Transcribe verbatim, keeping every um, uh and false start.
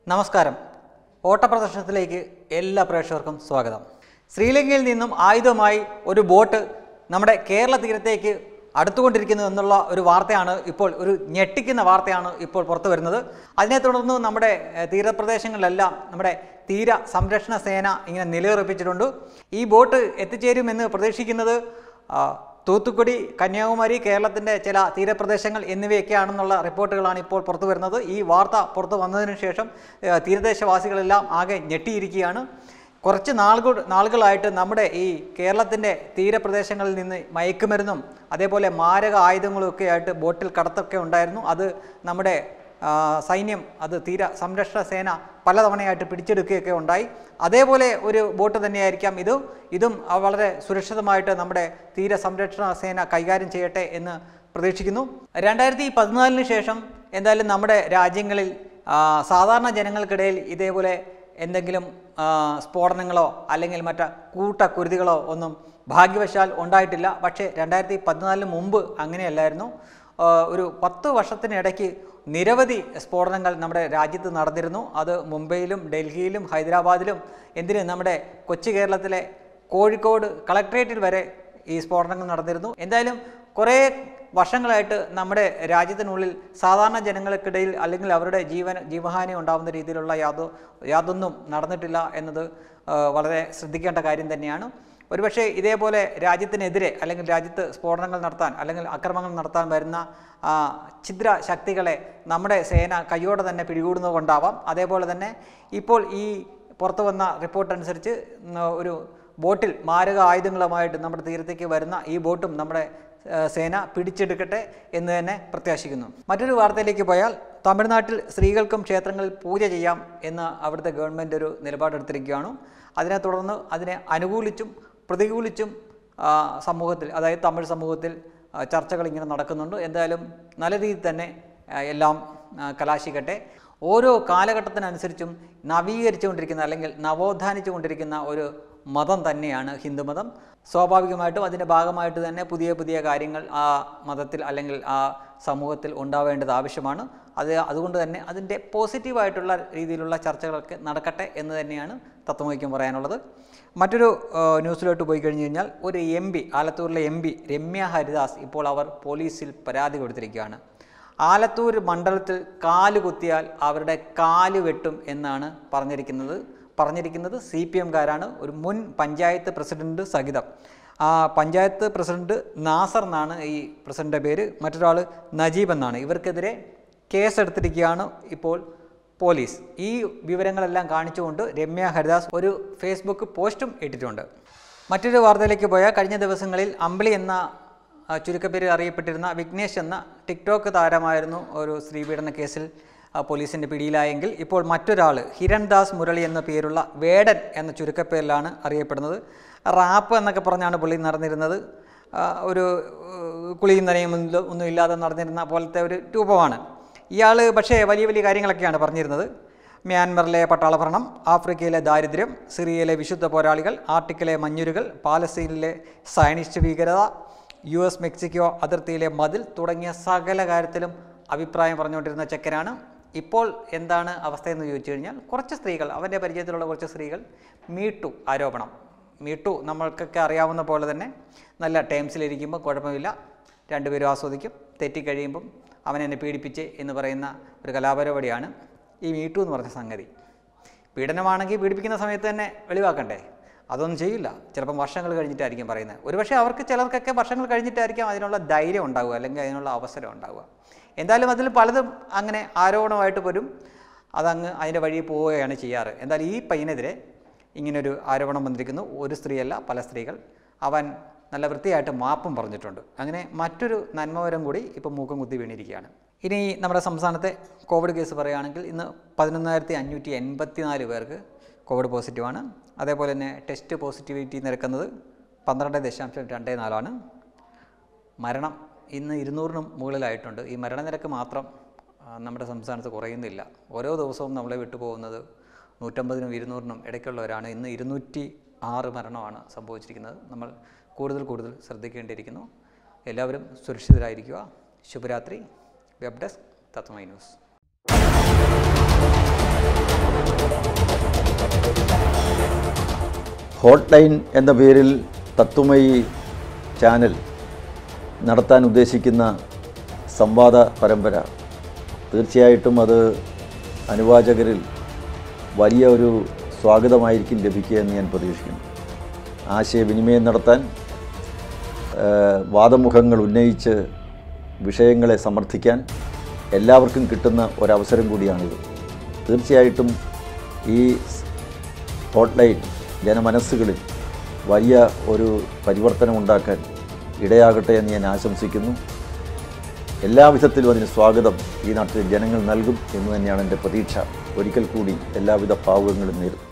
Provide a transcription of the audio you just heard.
നമസ്കാരം. ഓട്ടപ്രദർശനത്തിലേക്ക് എല്ലാ പ്രേക്ഷകർക്കും സ്വാഗതം. ശ്രീലങ്കയിൽ നിന്നും ആയുധമായി ഒരു ബോട്ട് നമ്മുടെ കേരള തീരത്തേക്ക് അടുത്തുകൊണ്ടിരിക്കുന്നു എന്നുള്ള ഒരു വാർത്തയാണ് ഇപ്പോൾ ഒരു ഞെട്ടിക്കുന്ന വാർത്തയാണ് ഇപ്പോൾ പുറത്തു വരുന്നത്. അതിനെ തുടർന്ന് നമ്മുടെ തീരപ്രദേശങ്ങളിലെല്ലാം നമ്മുടെ തീര സംരക്ഷണ സേന ഇങ്ങനെ നിലയുറപ്പിച്ചിട്ടുണ്ട്. ഈ ബോട്ട് എത്തിച്ചേരുമെന്ന് പ്രതീക്ഷിക്കുന്നത് തൂത്തുക്കുടി, കന്യാകുമാരി, കേരളത്തിൻ്റെ ചില തീരപ്രദേശങ്ങൾ എന്നിവയൊക്കെയാണെന്നുള്ള റിപ്പോർട്ടുകളാണ് ഇപ്പോൾ പുറത്തു വരുന്നത്. ഈ വാർത്ത പുറത്തു വന്നതിന് ശേഷം തീരദേശവാസികളെല്ലാം ആകെ ഞെട്ടിയിരിക്കുകയാണ്. കുറച്ച് നാളുകൾ നാളുകളായിട്ട് നമ്മുടെ ഈ കേരളത്തിൻ്റെ തീരപ്രദേശങ്ങളിൽ നിന്ന് മയക്കുമരുന്നും അതേപോലെ മാരക ആയുധങ്ങളും ഒക്കെ ആയിട്ട് ബോട്ടിൽ കടത്തൊക്കെ ഉണ്ടായിരുന്നു. അത് നമ്മുടെ സൈന്യം, അത് തീര സംരക്ഷണ സേന പലതവണയായിട്ട് പിടിച്ചെടുക്കുകയൊക്കെ ഉണ്ടായി. അതേപോലെ ഒരു ബോട്ട് തന്നെയായിരിക്കാം ഇത്. ഇതും വളരെ സുരക്ഷിതമായിട്ട് നമ്മുടെ തീര സംരക്ഷണ സേന കൈകാര്യം ചെയ്യട്ടെ എന്ന് പ്രതീക്ഷിക്കുന്നു. രണ്ടായിരത്തി പതിനാലിന് ശേഷം എന്തായാലും നമ്മുടെ രാജ്യങ്ങളിൽ സാധാരണ ജനങ്ങൾക്കിടയിൽ ഇതേപോലെ എന്തെങ്കിലും സ്ഫോടനങ്ങളോ അല്ലെങ്കിൽ മറ്റ് കൂട്ടക്കുരുതികളോ ഒന്നും ഭാഗ്യവശാൽ ഉണ്ടായിട്ടില്ല. പക്ഷേ രണ്ടായിരത്തി പതിനാലിന് മുമ്പ് അങ്ങനെയല്ലായിരുന്നു. ഒരു പത്ത് വർഷത്തിനിടയ്ക്ക് നിരവധി സ്ഫോടനങ്ങൾ നമ്മുടെ രാജ്യത്ത് നടന്നിരുന്നു. അത് മുംബൈയിലും ഡൽഹിയിലും ഹൈദരാബാദിലും എന്തിന് നമ്മുടെ കൊച്ചു കേരളത്തിലെ കോഴിക്കോട് കളക്ട്രേറ്റിൽ വരെ ഈ സ്ഫോടനങ്ങൾ നടന്നിരുന്നു. എന്തായാലും കുറേ വർഷങ്ങളായിട്ട് നമ്മുടെ രാജ്യത്തിനുള്ളിൽ സാധാരണ ജനങ്ങൾക്കിടയിൽ അല്ലെങ്കിൽ അവരുടെ ജീവൻ ജീവഹാനി ഉണ്ടാകുന്ന രീതിയിലുള്ള യാതൊ യാതൊന്നും നടന്നിട്ടില്ല എന്നത് വളരെ ശ്രദ്ധിക്കേണ്ട കാര്യം തന്നെയാണ്. ഒരുപക്ഷെ ഇതേപോലെ രാജ്യത്തിനെതിരെ അല്ലെങ്കിൽ രാജ്യത്ത് സ്ഫോടനങ്ങൾ നടത്താൻ അല്ലെങ്കിൽ അക്രമങ്ങൾ നടത്താൻ വരുന്ന ഛിദ്ര ശക്തികളെ നമ്മുടെ സേന കയ്യോടെ തന്നെ പിടികൂടുന്നത് കൊണ്ടാവാം. അതേപോലെ തന്നെ ഇപ്പോൾ ഈ പുറത്തു വന്ന റിപ്പോർട്ട് അനുസരിച്ച് ഒരു ബോട്ടിൽ മാരക ആയുധങ്ങളുമായിട്ട് നമ്മുടെ തീരത്തേക്ക് വരുന്ന ഈ ബോട്ടും നമ്മുടെ സേന പിടിച്ചെടുക്കട്ടെ എന്ന് തന്നെ പ്രത്യാശിക്കുന്നു. മറ്റൊരു വാർത്തയിലേക്ക് പോയാൽ, തമിഴ്നാട്ടിൽ സ്ത്രീകൾക്കും ക്ഷേത്രങ്ങളിൽ പൂജ ചെയ്യാം എന്ന് അവിടുത്തെ ഗവൺമെൻറ് ഒരു നിലപാടെടുത്തിരിക്കുകയാണ്. അതിനെ തുടർന്ന് അതിനെ അനുകൂലിച്ചും പ്രതികൂലിച്ചും സമൂഹത്തിൽ, അതായത് തമിഴ് സമൂഹത്തിൽ ചർച്ചകൾ ഇങ്ങനെ നടക്കുന്നുണ്ട്. എന്തായാലും നല്ല രീതിയിൽ തന്നെ എല്ലാം കലാശിക്കട്ടെ. ഓരോ കാലഘട്ടത്തിനനുസരിച്ചും നവീകരിച്ചുകൊണ്ടിരിക്കുന്ന അല്ലെങ്കിൽ നവോത്ഥാനിച്ചു കൊണ്ടിരിക്കുന്ന ഒരു മതം തന്നെയാണ് ഹിന്ദുമതം. സ്വാഭാവികമായിട്ടും അതിൻ്റെ ഭാഗമായിട്ട് തന്നെ പുതിയ പുതിയ കാര്യങ്ങൾ ആ മതത്തിൽ അല്ലെങ്കിൽ ആ സമൂഹത്തിൽ ഉണ്ടാവേണ്ടത് ആവശ്യമാണ്. അത് അതുകൊണ്ട് തന്നെ അതിൻ്റെ പോസിറ്റീവായിട്ടുള്ള രീതിയിലുള്ള ചർച്ചകളൊക്കെ നടക്കട്ടെ എന്ന് തന്നെയാണ് തത്വമയ്ക്കും പറയാനുള്ളത്. മറ്റൊരു ന്യൂസിലോട്ട് പോയി കഴിഞ്ഞ് കഴിഞ്ഞാൽ, ഒരു എം പി, ആലത്തൂരിലെ എം പി രമ്യ ഹരിദാസ് ഇപ്പോൾ അവർ പോലീസിൽ പരാതി കൊടുത്തിരിക്കുകയാണ്. ആലത്തൂർ മണ്ഡലത്തിൽ കാല് കുത്തിയാൽ അവരുടെ കാല് വെട്ടും എന്നാണ് പറഞ്ഞിരിക്കുന്നത് പറഞ്ഞിരിക്കുന്നത് സി പി എംകാരാണ്. ഒരു മുൻ പഞ്ചായത്ത് പ്രസിഡന്റ് സഹിതം. ആ പഞ്ചായത്ത് പ്രസിഡന്റ് നാസർ എന്നാണ് ഈ പ്രസിഡൻ്റെ പേര്, മറ്റൊരാൾ നജീബ് എന്നാണ്. ഇവർക്കെതിരെ കേസെടുത്തിരിക്കുകയാണ് ഇപ്പോൾ പോലീസ്. ഈ വിവരങ്ങളെല്ലാം കാണിച്ചുകൊണ്ട് രമ്യ ഹരിദാസ് ഒരു ഫേസ്ബുക്ക് പോസ്റ്റും ഇട്ടിട്ടുണ്ട്. മറ്റൊരു വാർത്തയിലേക്ക് പോയാൽ, കഴിഞ്ഞ ദിവസങ്ങളിൽ അമ്പിളി എന്ന ചുരുക്കപ്പേര് അറിയപ്പെട്ടിരുന്ന വിഘ്നേഷ് എന്ന ടിക്ടോക്ക് താരമായിരുന്നു ഒരു സ്ത്രീപീഡന കേസിൽ പോലീസിൻ്റെ പിടിയിലായെങ്കിൽ ഇപ്പോൾ മറ്റൊരാൾ ഹിരൺദാസ് മുരളി എന്ന പേരുള്ള വേടൻ എന്ന ചുരുക്കപ്പേരിലാണ് അറിയപ്പെടുന്നത്. റാപ്പ് എന്നൊക്കെ പറഞ്ഞാണ് പുള്ളി നടന്നിരുന്നത്. ഒരു കുളിയും നനയും ഒന്നും ഇല്ലാതെ നടന്നിരുന്ന പോലത്തെ ഒരു രൂപമാണ് ഇയാൾ. പക്ഷേ വലിയ വലിയ കാര്യങ്ങളൊക്കെയാണ് പറഞ്ഞിരുന്നത്. മ്യാൻമറിലെ പട്ടാളഭരണം, ആഫ്രിക്കയിലെ ദാരിദ്ര്യം, സിറിയയിലെ വിശുദ്ധ പോരാളികൾ, ആർട്ടിക്കിലെ മഞ്ഞുരുകൾ, പാലസ്തീനിലെ സയനിസ്റ്റ് ഭീകരത, യു എസ് മെക്സിക്കോ അതിർത്തിയിലെ മതിൽ തുടങ്ങിയ സകല കാര്യത്തിലും അഭിപ്രായം പറഞ്ഞുകൊണ്ടിരുന്ന ചെക്കനാണ്. ഇപ്പോൾ എന്താണ് അവസ്ഥയെന്ന് ചോദിച്ചു കഴിഞ്ഞാൽ, കുറച്ച് സ്ത്രീകൾ, അവൻ്റെ പരിചയത്തിലുള്ള കുറച്ച് സ്ത്രീകൾ മീട്ടു ആരോപണം, മീട്ടു നമ്മൾക്കൊക്കെ അറിയാവുന്ന പോലെ തന്നെ നല്ല ടേംസിലിരിക്കുമ്പോൾ കുഴപ്പമില്ല, രണ്ടുപേരും ആസ്വദിക്കും, തെറ്റിക്കഴിയുമ്പം അവൻ എന്നെ പീഡിപ്പിച്ച് എന്ന് പറയുന്ന ഒരു കലാപരിപാടിയാണ് ഈ മീട്ടു എന്ന് പറഞ്ഞ സംഗതി. പീഡനമാണെങ്കിൽ പീഡിപ്പിക്കുന്ന സമയത്ത് തന്നെ വെളിവാക്കണ്ടേ? അതൊന്നും ചെയ്യില്ല. ചിലപ്പം വർഷങ്ങൾ കഴിഞ്ഞിട്ടായിരിക്കും പറയുന്നത്. ഒരുപക്ഷെ അവർക്ക് ചിലർക്കൊക്കെ വർഷങ്ങൾ കഴിഞ്ഞിട്ടായിരിക്കും അതിനുള്ള ധൈര്യം ഉണ്ടാവുക അല്ലെങ്കിൽ അതിനുള്ള അവസരം ഉണ്ടാവുക. എന്തായാലും അതിൽ പലതും അങ്ങനെ ആരോപണമായിട്ട് വരും, അതങ്ങ് അതിൻ്റെ വഴി പോവുകയാണ് ചെയ്യാറ്. എന്തായാലും ഈ പയ്യനെതിരെ ഇങ്ങനൊരു ആരോപണം വന്നിരിക്കുന്നു. ഒരു സ്ത്രീയല്ല, പല സ്ത്രീകൾ. അവൻ നല്ല വൃത്തിയായിട്ട് മാപ്പും പറഞ്ഞിട്ടുണ്ട്. അങ്ങനെ മറ്റൊരു നന്മവരം കൂടി ഇപ്പം മൂക്കം കുത്തി വീണിരിക്കുകയാണ്. ഇനി നമ്മുടെ സംസ്ഥാനത്തെ കോവിഡ് കേസ് പറയുകയാണെങ്കിൽ, ഇന്ന് പതിനൊന്നായിരത്തി അഞ്ഞൂറ്റി എൺപത്തി നാല് പേർക്ക് കോവിഡ് പോസിറ്റീവാണ്. അതേപോലെ തന്നെ ടെസ്റ്റ് പോസിറ്റിവിറ്റി നിരക്കുന്നത് പന്ത്രണ്ട് ദശാംശം രണ്ട് നാലാണ്. മരണം ഇന്ന് ഇരുന്നൂറിനും മുകളിലായിട്ടുണ്ട്. ഈ മരണനിരക്ക് മാത്രം നമ്മുടെ സംസ്ഥാനത്ത് കുറയുന്നില്ല. ഓരോ ദിവസവും നമ്മളെ വിട്ടുപോകുന്നത് നൂറ്റമ്പതിനും ഇരുന്നൂറിനും ഇടയ്ക്കുള്ളവരാണ്. ഇന്ന് ഇരുന്നൂറ്റി ആറ് മരണമാണ് സംഭവിച്ചിരിക്കുന്നത്. നമ്മൾ കൂടുതൽ കൂടുതൽ ശ്രദ്ധിക്കേണ്ടിയിരിക്കുന്നു. എല്ലാവരും സുരക്ഷിതരായിരിക്കുക. ശുഭരാത്രി. Web desk Tatwamayi news. Hot line എന്ന പേരിൽ തത്വമയി ചാനൽ നടത്താൻ ഉദ്ദേശിക്കുന്ന സംവാദ പരമ്പര തീർച്ചയായിട്ടും അത് അനുവാചകരിൽ വലിയ ഒരു സ്വാഗതമായിരിക്കും ലഭിക്കുക എന്ന് ഞാൻ പ്രതീക്ഷിക്കുന്നു. ആശയവിനിമയം നടത്താൻ, വാദമുഖങ്ങൾ ഉന്നയിച്ച് വിഷയങ്ങളെ സമർത്ഥിക്കാൻ എല്ലാവർക്കും കിട്ടുന്ന ഒരവസരം കൂടിയാണിത്. തീർച്ചയായിട്ടും ഈ ഹോട്ട് ലൈൻ ജനമനസ്സുകളിൽ വലിയ ഒരു പരിവർത്തനമുണ്ടാക്കാൻ ഇടയാകട്ടെ എന്ന് ഞാൻ ആശംസിക്കുന്നു. എല്ലാവിധത്തിലും അതിന് സ്വാഗതം ഈ നാട്ടിലെ ജനങ്ങൾ നൽകും എന്ന് തന്നെയാണ് എൻ്റെ പ്രതീക്ഷ. ഒരിക്കൽ കൂടി എല്ലാവിധ ഭാവുകങ്ങളും നേരും.